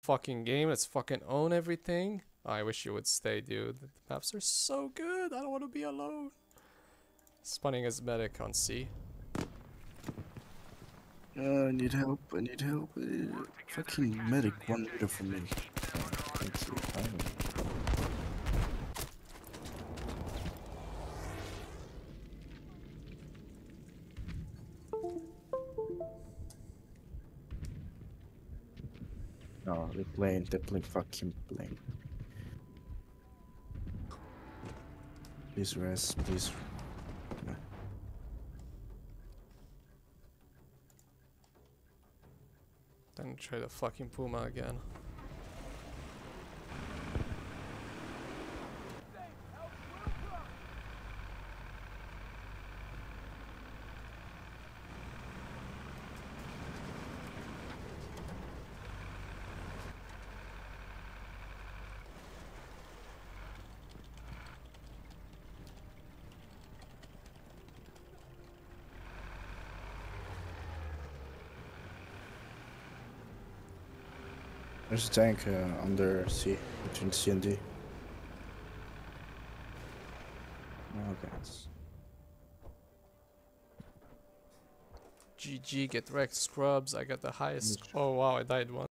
fucking game. Let's fucking own everything. I wish you would stay, dude. The maps are so good. I don't want to be alone. Spawning as medic on C. I need help. I need help. Fucking medic 1 meter from me. Thank you. No, they're playing fucking plane. Please rest, please. Then try the fucking Puma again. There's a tank under C, between C and D. Okay. GG, get wrecked, scrubs. I got the highest. Oh wow, I died once.